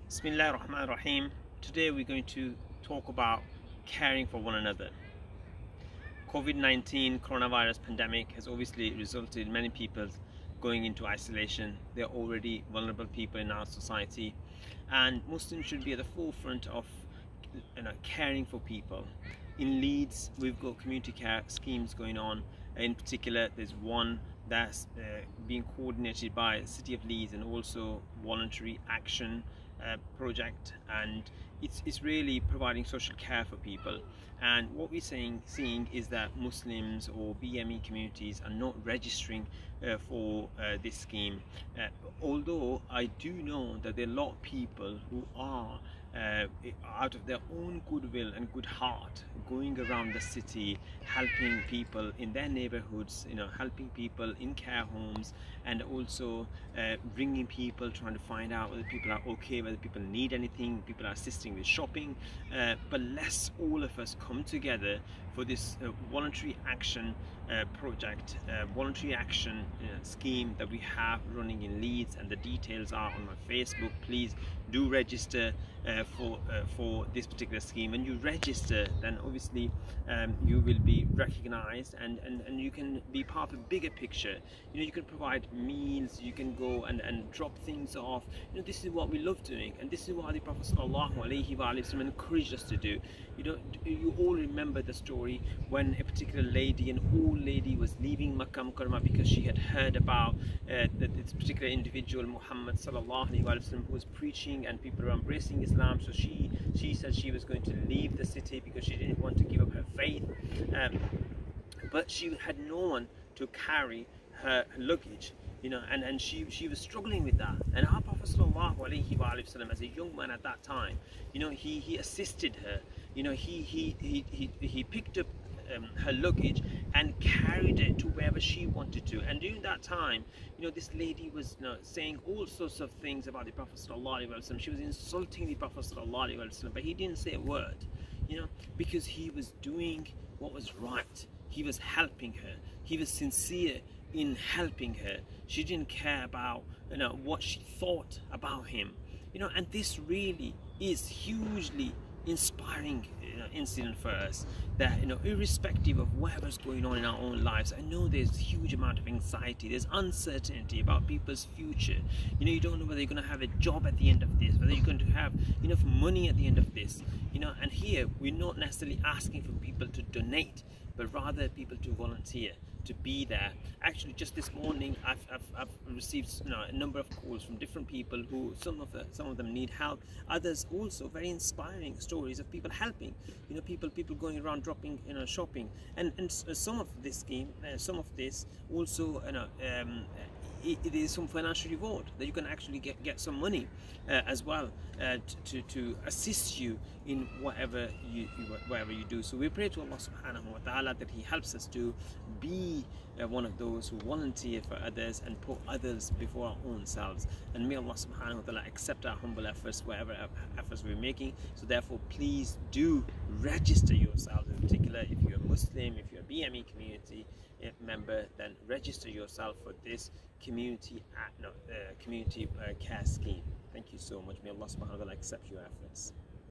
Bismillah ar-Rahman ar-Rahim. Today we're going to talk about caring for one another. COVID-19 coronavirus pandemic has obviously resulted in many people going into isolation. They're already vulnerable people in our society, and Muslims should be at the forefront of caring for people. In Leeds, we've got community care schemes going on. In particular, there's one that's being coordinated by the City of Leeds and also Voluntary Action Project, and it's really providing social care for people. And what we're seeing is that Muslims or BME communities are not registering for this scheme, although I do know that there are a lot of people who are out of their own goodwill and good heart going around the city helping people in their neighborhoods, helping people in care homes, and also bringing people, trying to find out whether people are okay, whether people need anything, people are assisting with shopping. But let's all of us come together for this voluntary action project, voluntary action scheme that we have running in Leeds, and the details are on my Facebook. Please do register for this particular scheme. When you register, then obviously you will be recognized, and you can be part of a bigger picture. You can provide meals, you can go and drop things off. This is what we love doing, and this is what the Prophet ﷺ encouraged us to do. You all remember the story when a particular lady, an old lady, was leaving Makkah Mukarramah because she had heard about this particular individual, Muhammad ﷺ, who was preaching and people were embracing Islam. So she said she was going to leave the city because she didn't want to give up her faith, but she had no one to carry her luggage, and she was struggling with that. And our Prophet ﷺ, as a young man at that time, he assisted her. He picked up her luggage and carried it to wherever she wanted to. And during that time, this lady was saying all sorts of things about the Prophet ﷺ. She was insulting the Prophet ﷺ, but he didn't say a word, because he was doing what was right. He was helping her. He was sincere in helping her. She didn't care about what she thought about him. And this really is hugely inspiring incident for us, that irrespective of whatever's going on in our own lives, I know there's a huge amount of anxiety, there's uncertainty about people's future. You don't know whether you're going to have a job at the end of this, whether you're going to have enough money at the end of this, and here we're not necessarily asking for people to donate, but rather people to volunteer, to be there. Actually, just this morning I've received a number of calls from different people who some of them need help, others also very inspiring stories of people helping, people going around dropping shopping, and some of this scheme, some of this also it is some financial reward that you can actually get some money as well to assist you in whatever you do. So we pray to Allah subhanahu wa ta'ala that He helps us to be one of those who volunteer for others and put others before our own selves. And may Allah subhanahu wa ta'ala accept our humble efforts, whatever efforts we're making. So therefore, please do register yourselves. In particular, if you're a Muslim, if you're a BME community member, then register yourself for this community care scheme. Thank you so much. May Allah subhanahu wa ta'ala accept your efforts.